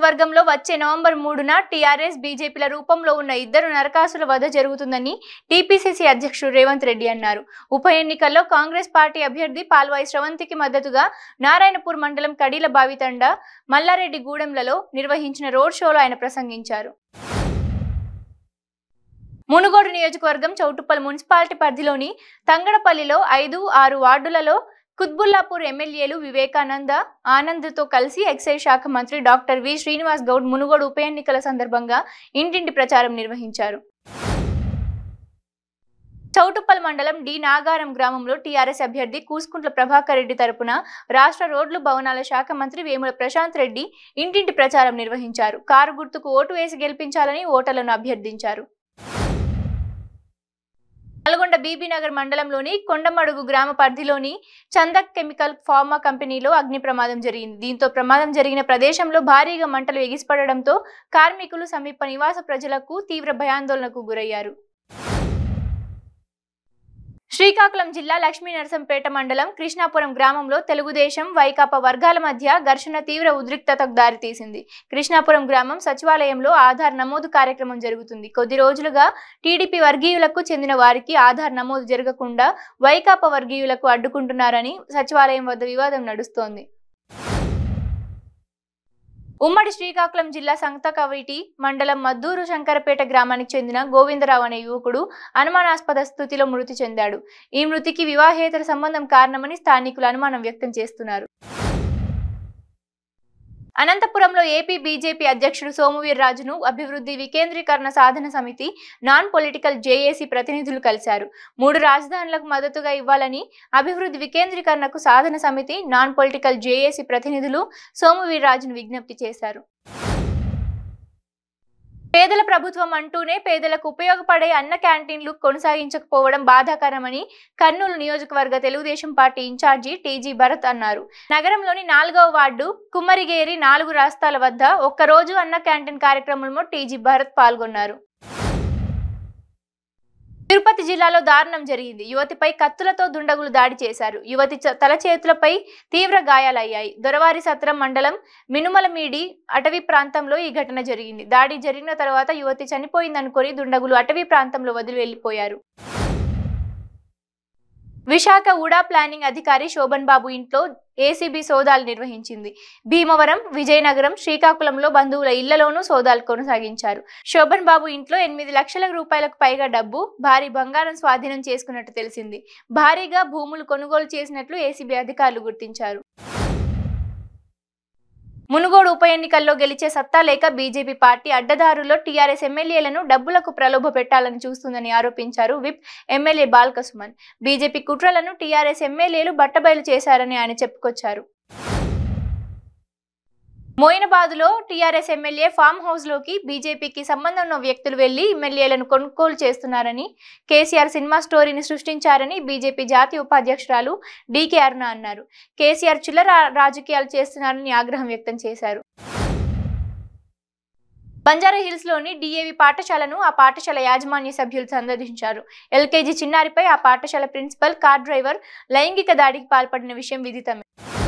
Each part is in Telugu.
నియోజకవర్గంలో వచ్చే నవంబర్ 3న టీఆర్ఎస్ బీజేపీల రూపంలో ఉన్న ఇద్దరు నరకాసుల వధ జరుగుతుందని టీపీసీసీ అధ్యక్షుడు రేవంత్ రెడ్డి అన్నారు. ఉప ఎన్నికల్లో కాంగ్రెస్ పార్టీ అభ్యర్థి పాల్వాయి శ్రవంతికి మద్దతుగా నారాయణపూర్ మండలం కడీల బావితండ, మల్లారెడ్డి గూడెంలలో నిర్వహించిన రోడ్ షోలో ఆయన ప్రసంగించారు. మునుగోడు నియోజకవర్గం చౌటుప్పల్ మున్సిపాలిటీ పరిధిలోని తంగడపల్లిలో 5, 6 వార్డులలో కుత్బుల్లాపూర్ ఎమ్మెల్యేలు వివేకానంద, ఆనంద్తో కలిసి ఎక్సైజ్ శాఖ మంత్రి డాక్టర్ వి. శ్రీనివాస్ గౌడ్ మునుగోడు ఉప ఎన్నికల సందర్భంగా ఇంటింటి ప్రచారం నిర్వహించారు. చౌటుప్పల్ మండలం డి నాగారం గ్రామంలో టీఆర్ఎస్ అభ్యర్థి కూసుకుంట్ల ప్రభాకర్ రెడ్డి తరపున రాష్ట్ర రోడ్లు భవనాల శాఖ మంత్రి వేముల ప్రశాంత్ రెడ్డి ఇంటింటి ప్రచారం నిర్వహించారు. కారు గుర్తుకు ఓటు వేసి గెలిపించాలని ఓటర్లను అభ్యర్థించారు. నల్గొండ బీబీనగర్ మండలంలోని కొండమడుగు గ్రామ పరిధిలోని చందక్ కెమికల్ ఫార్మా కంపెనీలో అగ్ని ప్రమాదం జరిగింది. దీంతో ప్రమాదం జరిగిన ప్రదేశంలో భారీగా మంటలు ఎగిసిపడడంతో కార్మికులు, సమీప నివాస ప్రజలకు తీవ్ర భయాందోళనకు గురయ్యారు. శ్రీకాకుళం జిల్లా లక్ష్మీనరసంపేట మండలం కృష్ణాపురం గ్రామంలో తెలుగుదేశం, వైకాపా వర్గాల మధ్య ఘర్షణ తీవ్ర ఉద్రిక్తతకు దారితీసింది. కృష్ణాపురం గ్రామం సచివాలయంలో ఆధార్ నమోదు కార్యక్రమం జరుగుతుంది. కొద్ది రోజులుగా టీడీపీ వర్గీయులకు చెందిన వారికి ఆధార్ నమోదు జరగకుండా వైకాపా వర్గీయులకు అడ్డుకుంటున్నారని సచివాలయం వద్ద వివాదం నడుస్తోంది. ఉమ్మడి శ్రీకాకుళం జిల్లా సంతకవిటి మండలం మద్దూరు శంకరపేట గ్రామానికి చెందిన గోవిందరావు అనే యువకుడు అనుమానాస్పద స్థితిలో మృతి చెందాడు. ఈ మృతికి వివాహేతర సంబంధం కారణమని స్థానికులు అనుమానం వ్యక్తం చేస్తున్నారు. అనంతపురంలో ఏపీ బీజేపీ అధ్యక్షుడు సోమువీర్రాజును అభివృద్ధి వికేంద్రీకరణ సాధన సమితి, నాన్ పొలిటికల్ జేఏసీ ప్రతినిధులు కలిశారు. 3 రాజధానులకు మద్దతుగా ఇవ్వాలని అభివృద్ధి వికేంద్రీకరణకు సాధన సమితి, నాన్ పొలిటికల్ జేఏసీ ప్రతినిధులు సోమువీర్రాజును విజ్ఞప్తి చేశారు. పేదల ప్రభుత్వం అంటూనే పేదలకు ఉపయోగపడే అన్న క్యాంటీన్లు కొనసాగించకపోవడం బాధాకరమని కర్నూలు నియోజకవర్గ Telugu Desam party incharge TG Bharath అన్నారు. నగరంలోని 4వ వార్డు కుమ్మరిగేరి 4 రాస్తాల వద్ద ఒక్కరోజు అన్న క్యాంటీన్ కార్యక్రమంలో టీజీ భరత్ పాల్గొన్నారు. తిరుపతి జిల్లాలో దారుణం జరిగింది. యువతిపై కత్తులతో దుండగులు దాడి చేశారు. యువతి తల చేతులపై తీవ్ర గాయాలయ్యాయి. దొరవారి సత్రం మండలం మినుమలమీడి అటవీ ప్రాంతంలో ఈ ఘటన జరిగింది. దాడి జరిగిన తర్వాత యువతి చనిపోయిందనుకొని దుండగులు అటవీ ప్రాంతంలో వదిలి వెళ్లిపోయారు. విశాఖ ఉడా ప్లానింగ్ అధికారి శోభన్ బాబు ఇంట్లో ఏసీబీ సోదాలు నిర్వహించింది. భీమవరం, విజయనగరం, శ్రీకాకుళంలో బంధువుల ఇళ్లలోనూ సోదాలు కొనసాగించారు. శోభన్ బాబు ఇంట్లో 8 లక్షల రూపాయలకు పైగా డబ్బు, భారీ బంగారం స్వాధీనం చేసుకున్నట్టు తెలిసింది. భారీగా భూములు కొనుగోలు చేసినట్లు ఏసీబీ అధికారులు గుర్తించారు. మునుగోడు ఉప ఎన్నికల్లో గెలిచే సత్తా లేక బీజేపీ పార్టీ అడ్డదారుల్లో టీఆర్ఎస్ ఎమ్మెల్యేలను డబ్బులకు ప్రలోభ పెట్టాలని చూస్తుందని ఆరోపించారు విప్ ఎమ్మెల్యే బాల్కసుమన్. బీజేపీ కుట్రలను టీఆర్ఎస్ ఎమ్మెల్యేలు బట్టబయలు చేశారని ఆయన చెప్పుకొచ్చారు. మోయినాబాద్లో టీఆర్ఎస్ ఎమ్మెల్యే ఫామ్ హౌస్ లోకి బీజేపీకి సంబంధం ఉన్న వ్యక్తులు వెళ్లి ఎమ్మెల్యేలను కొనుగోలు చేస్తున్నారని, కేసీఆర్ సినిమా స్టోరీని సృష్టించారని బీజేపీ జాతీయ ఉపాధ్యక్షురాలు డీకే అరుణ అన్నారు. కేసీఆర్ చిల్లర రాజకీయాలు చేస్తున్నారని ఆగ్రహం వ్యక్తం చేశారు. బంజారా హిల్స్ లోని డిఏవి పాఠశాలను ఆ పాఠశాల యాజమాన్య సభ్యులు సందర్శించారు. ఎల్కేజీ చిన్నారిపై ఆ పాఠశాల ప్రిన్సిపల్, కార్ డ్రైవర్ లైంగిక దాడికి పాల్పడిన విషయం విదితమే.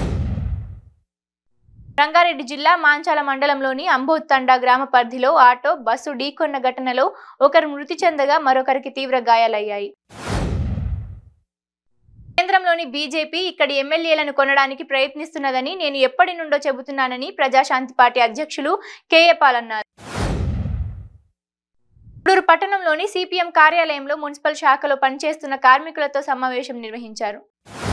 రంగారెడ్డి జిల్లా మాంచాల మండలంలోని అంబోత్ తండా గ్రామ పరిధిలో ఆటో, బస్సు ఢీకొన్న ఘటనలో ఒకరు మృతి చెందగా మరొకరికి తీవ్ర గాయాలయ్యాయి. కేంద్రంలోని బీజేపీ ఇక్కడి ఎమ్మెల్యేలను కొనడానికి ప్రయత్నిస్తున్నదని నేను ఎప్పటి నుండో చెబుతున్నానని ప్రజాశాంతి పార్టీ అధ్యక్షులు కేఏ పాల్ అన్నారు. గూడూరు పట్టణంలోని సిపిఎం కార్యాలయంలో మున్సిపల్ శాఖలో పనిచేస్తున్న కార్మికులతో సమావేశం నిర్వహించారు.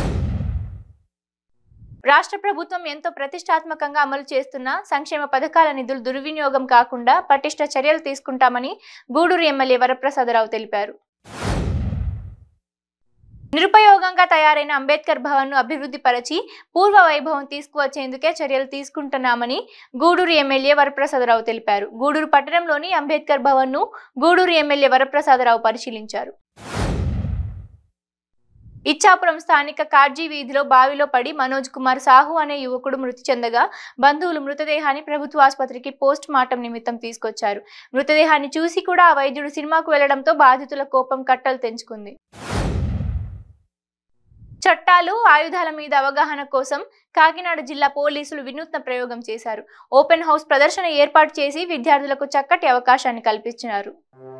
రాష్ట్ర ప్రభుత్వం ఎంతో ప్రతిష్టాత్మకంగా అమలు చేస్తున్న సంక్షేమ పథకాల నిధులు దుర్వినియోగం కాకుండా పటిష్ట చర్యలు తీసుకుంటామని గూడూరు ఎమ్మెల్యే వరప్రసాదరావు తెలిపారు. నిరుపయోగంగా తయారైన అంబేద్కర్ భవన్ ను అభివృద్ధి పరిచి పూర్వ వైభవం తీసుకువచ్చేందుకే చర్యలు తీసుకుంటున్నామని గూడూరు ఎమ్మెల్యే వరప్రసాదరావు తెలిపారు. గూడూరు పట్టణంలోని అంబేద్కర్ భవన్ ను గూడూరు ఎమ్మెల్యే వరప్రసాదరావు పరిశీలించారు. ఇచ్చాపురం స్థానిక కార్జీ వీధిలో బావిలో పడి మనోజ్ కుమార్ సాహు అనే యువకుడు మృతి చెందగా బంధువులు మృతదేహాన్ని ప్రభుత్వ ఆసుపత్రికి పోస్ట్ మార్టం నిమిత్తం తీసుకొచ్చారు. మృతదేహాన్ని చూసి కూడా ఆ వైద్యుడు సినిమాకు వెళ్లడంతో బాధితుల కోపం కట్టలు తెంచుకుంది. చట్టాలు ఆయుధాల మీద అవగాహన కోసం కాకినాడ జిల్లా పోలీసులు వినూత్న ప్రయోగం చేశారు. ఓపెన్ హౌస్ ప్రదర్శన ఏర్పాటు చేసి విద్యార్థులకు చక్కటి అవకాశాన్ని కల్పించారు.